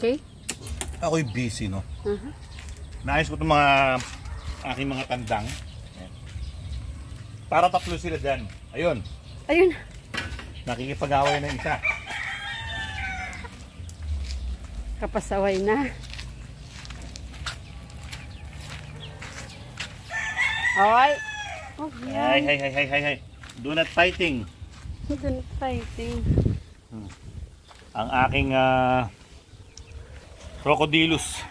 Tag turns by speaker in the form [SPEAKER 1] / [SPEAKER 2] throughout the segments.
[SPEAKER 1] Okay.
[SPEAKER 2] Ako'y busy, no? Naayos ko itong aking mga tandang. Para tatlo sila dyan. Ayun.
[SPEAKER 1] Ayun.
[SPEAKER 2] Nakikipag-away na isa.
[SPEAKER 1] Kapasaway na. Alright. Oh, yan.
[SPEAKER 2] Hay. Do not fighting.
[SPEAKER 1] Do not fighting.
[SPEAKER 2] Ang aking Crocodilus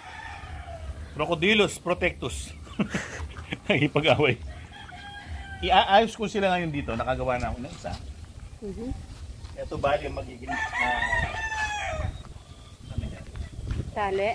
[SPEAKER 2] protectus. Nakikipag-away. Iaayos ko sila ngayon dito. Nakagawa na ako ng isa. Ito bali ang magiging
[SPEAKER 1] tali.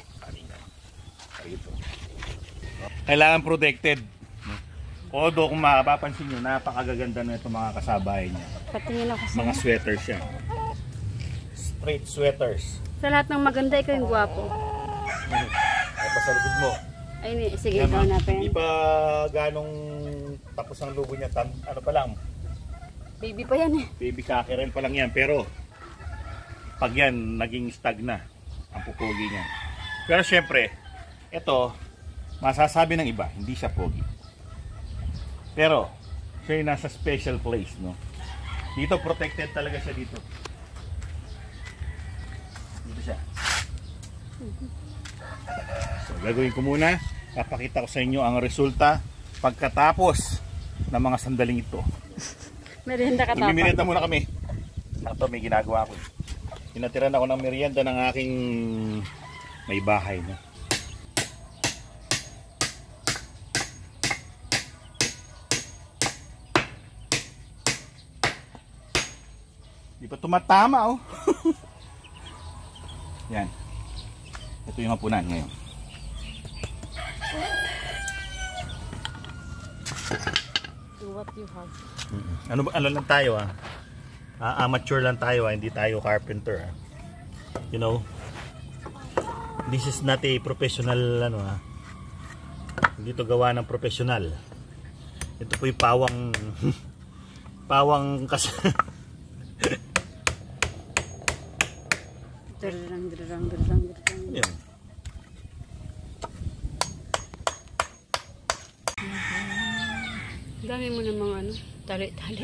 [SPEAKER 2] Kailangan protected. Although kung mapapansin nyo, napakagaganda na itong mga kasabay niya.
[SPEAKER 1] Patingin ako sa
[SPEAKER 2] mga sweaters siya. Straight sweaters.
[SPEAKER 1] Sa lahat ng maganda, ikaw yung gwapo.
[SPEAKER 2] Ay, pasalugod mo.
[SPEAKER 1] Ay, sige, ikaw na pa yan.
[SPEAKER 2] Hindi pa ganong tapos ang lugo niya. Ano pa lang?
[SPEAKER 1] Baby pa yan eh.
[SPEAKER 2] Baby kakeren pa lang yan. Pero, pag yan, naging stag na ang pupogi niya. Pero syempre, ito, masasabi ng iba, hindi siya pogi. Pero, siya yung nasa special place, no? Dito, protected talaga siya dito. Dito siya. So, gagawin ko muna. Papakita ko sa inyo ang resulta pagkatapos ng mga sandaling ito.
[SPEAKER 1] Merienda ka tapos.
[SPEAKER 2] Merienda muna kami. Ito, may ginagawa ko. Tinatiran ako ng merienda ng aking may bahay, no? Di pa tumatama, oh. Yan. Ito yung hapunan ngayon.
[SPEAKER 1] Do what you have.
[SPEAKER 2] Ano lang tayo, ah. Amateur lang tayo, hindi tayo carpenter, ah. You know, this is not a professional, ano, ah. Hindi to gawa ng professional. Ito po yung pawang kasi.
[SPEAKER 1] Dirang.
[SPEAKER 2] Yan.
[SPEAKER 1] Dami mo ng mga ano, tali-tali.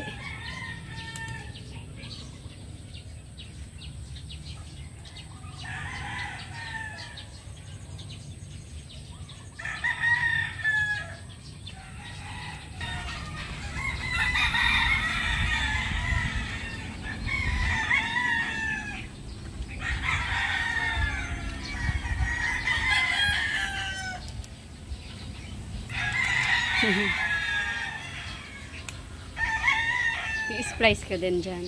[SPEAKER 1] I-splice ka din dyan.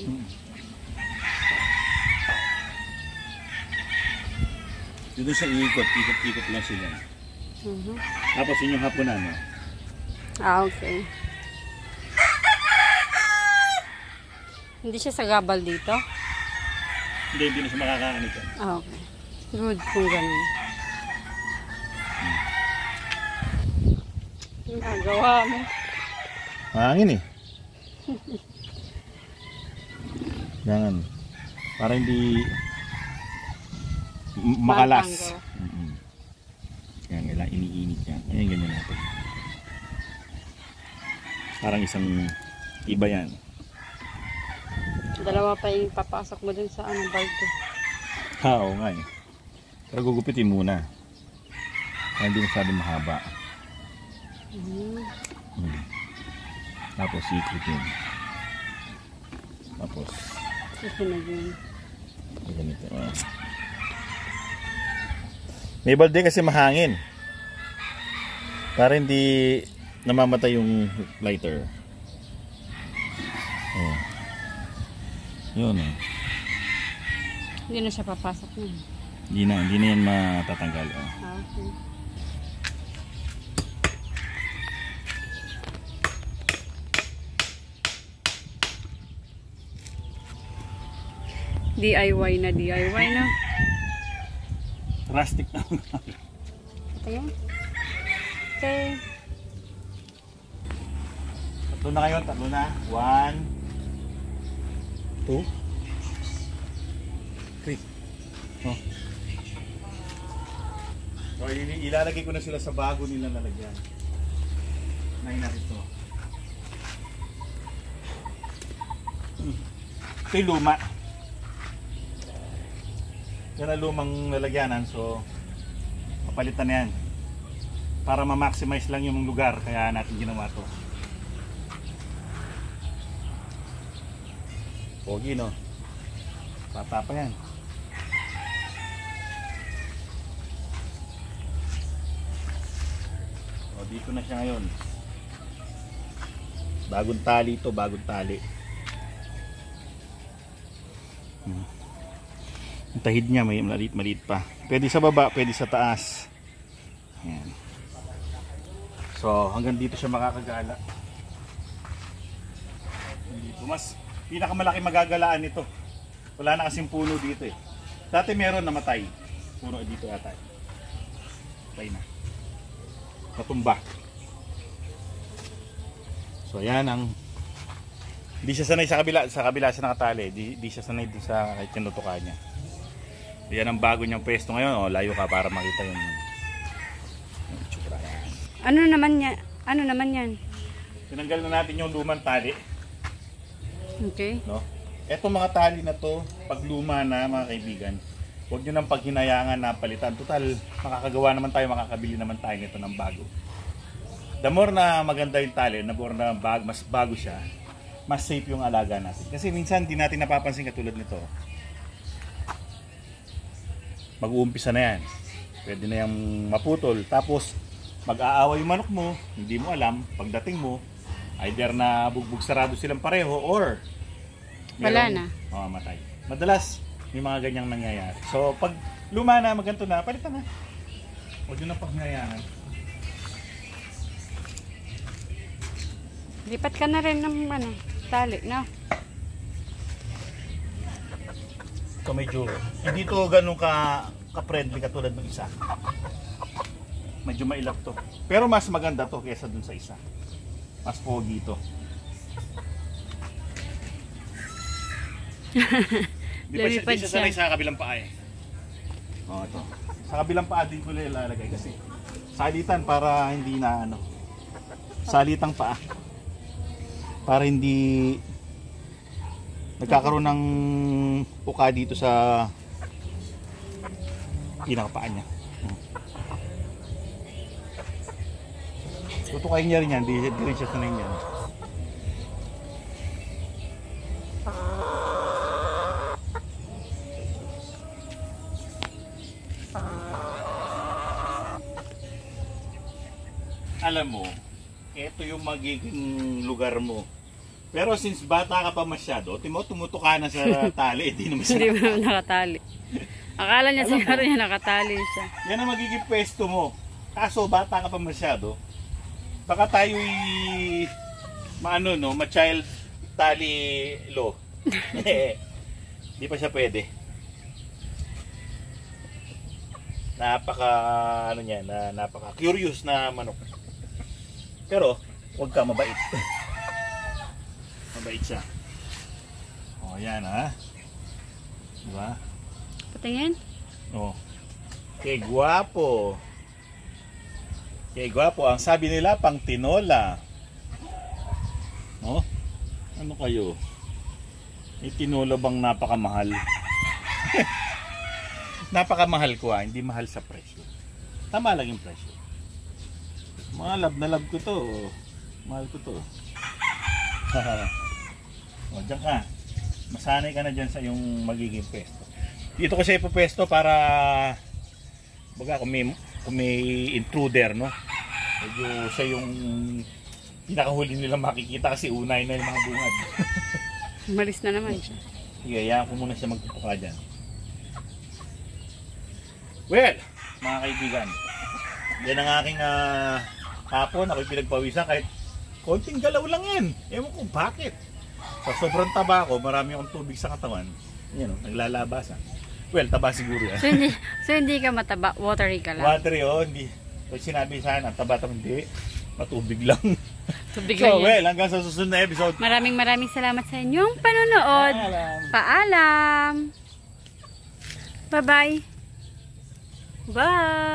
[SPEAKER 2] Dito siya ikot lang sila. Tapos yun yung hapunan, no?
[SPEAKER 1] Okay. Hindi siya sagabal dito?
[SPEAKER 2] Hindi na siya makakaanit yan.
[SPEAKER 1] Okay. Good kung ganun. Nagawa mo.
[SPEAKER 2] Hangin eh. Yan. Para hindi makalas. Yan, kailangan iniinit yan. Ayan, ganyan natin. Parang isang iba yan.
[SPEAKER 1] Dalawa pa yung papasok mo dun sa barko.
[SPEAKER 2] Oo nga eh. Pero gugupitin muna. Kaya hindi masyadong mahaba. Tapos ikutin. Tapos
[SPEAKER 1] susunod yun.
[SPEAKER 2] Ganito. May balde kasi mahangin. Para hindi namamatay yung lighter. Oh. Yun eh.
[SPEAKER 1] Hindi na siya papasok na.
[SPEAKER 2] Hindi na yan matatanggal. Oh.
[SPEAKER 1] Okay. DIY na.
[SPEAKER 2] Rustic na.
[SPEAKER 1] Ayan. Okay.
[SPEAKER 2] Tatlo na kayo, 1, 2, 3. Oh. So, ilalagay ko na sila sa bago nila lalagyan. Nahin natin ito. Ito yung luma. Yan ang lumang lalagyanan. So, mapalitan na yan. Para ma-maximize lang yung lugar. Kaya natin ginawa ito. Pogi, no? Bata pa yan. O, dito na siya ngayon. Bagong tali ito, bagong tali. Ang tahid niya may maliit pa. Pwede sa baba, pwede sa taas. Ayan. So, hanggang dito siya makakagala. Dito mas pinakamalaki magagalaan nito. Wala na kasing puno dito eh. Dati meron namatay. Puno dito yata. Patay na. Natumba. So ayan ang di siya sanay sa kabila siya nakatali. Di siya sanay din sa kahit tinutukan niya. Yan ang bago niyang pwesto ngayon. O, layo ka para makita yung itsura.
[SPEAKER 1] Ano naman yan? Ano naman yan?
[SPEAKER 2] Tinanggal na natin yung lumang tali.
[SPEAKER 1] Okay.
[SPEAKER 2] No? Etong mga tali na to, pag luma na mga kaibigan, huwag nyo nang paghinayangan na palitan. Total, makakagawa naman tayo, makakabili naman tayo nito ng bago. The more na maganda yung tali, the more na mas bago siya, mas safe yung alaga natin. Kasi minsan di natin napapansin katulad nito. Mag-uumpisa na yan. Pwede na yung maputol. Tapos, mag-aaway yung manok mo, hindi mo alam, pagdating mo, either na bugbog sarado silang pareho or
[SPEAKER 1] wala na.
[SPEAKER 2] Mamamatay. Madalas may mga ganyang nangyayari. So pag luma na, maganto na, palitan na. Huwag nyo na paghinayaan.
[SPEAKER 1] Lipat ka na rin ng tali, no?
[SPEAKER 2] Ito medyo, hindi to ganun ka-friendly katulad ng isa. Medyo mailap to. Pero mas maganda to kaysa dun sa isa. Mas pogi to. Di siya sanay sa kabilang paa eh. O, ito. Sa kabilang paa din ko ilalagay kasi salitan para hindi na salitang paa. Para hindi nagkakaroon ng uka dito sa pinakapaa niya. Tutukayin niya rin yan, di rin siya sanay niyan. Alam mo, ito yung magiging lugar mo. Pero since bata ka pa masyado, tumutuka na sa tali, hindi naman siya.
[SPEAKER 1] Hindi mo nakatali. Akala niya siguro niya nakatali siya.
[SPEAKER 2] Yan ang magiging pwesto mo. Kaso bata ka pa masyado, baka tayo'y ma-child tali law. Hindi pa siya pwede. Napaka curious na manok. Pero huwag ka mabait. Mabait siya. O yan ha. Diba?
[SPEAKER 1] Patingin?
[SPEAKER 2] O. Kay guwapo. Kay guwapo. Ang sabi nila pang tinola. O. Ano kayo? May tinola bang napakamahal? Napakamahal ko hindi mahal sa presyo. Tama lang yung presyo. Mga love na love ko to. Mahal ko to. O, dyan ka. Masanay ka na dyan sa yung magiging pwesto. Dito kasi ipopwesto para baga kung may intruder, no? Medyo siya yung pinakahuli nilang makikita kasi unay na yung mga bungad.
[SPEAKER 1] Malis na naman siya.
[SPEAKER 2] Sige, hayaan ko muna siya magpupuka dyan. Well, mga kaibigan, yan ang aking hapon. Ako'y pinagpawisan kahit konting galaw lang yan. Ewan ko bakit. Sa sobrang taba ko, marami akong tubig sa katawan. Yan o, naglalabasan. Well, taba siguro yan.
[SPEAKER 1] So hindi ka mataba, watery ka lang.
[SPEAKER 2] Watery hindi. Pag sinabi sana, taba hindi. Matubig lang.
[SPEAKER 1] Tubig
[SPEAKER 2] So,
[SPEAKER 1] lang yan.
[SPEAKER 2] well, hanggang sa susunod na episode.
[SPEAKER 1] Maraming salamat sa inyong panonood. Paalam. Bye-bye. Bye.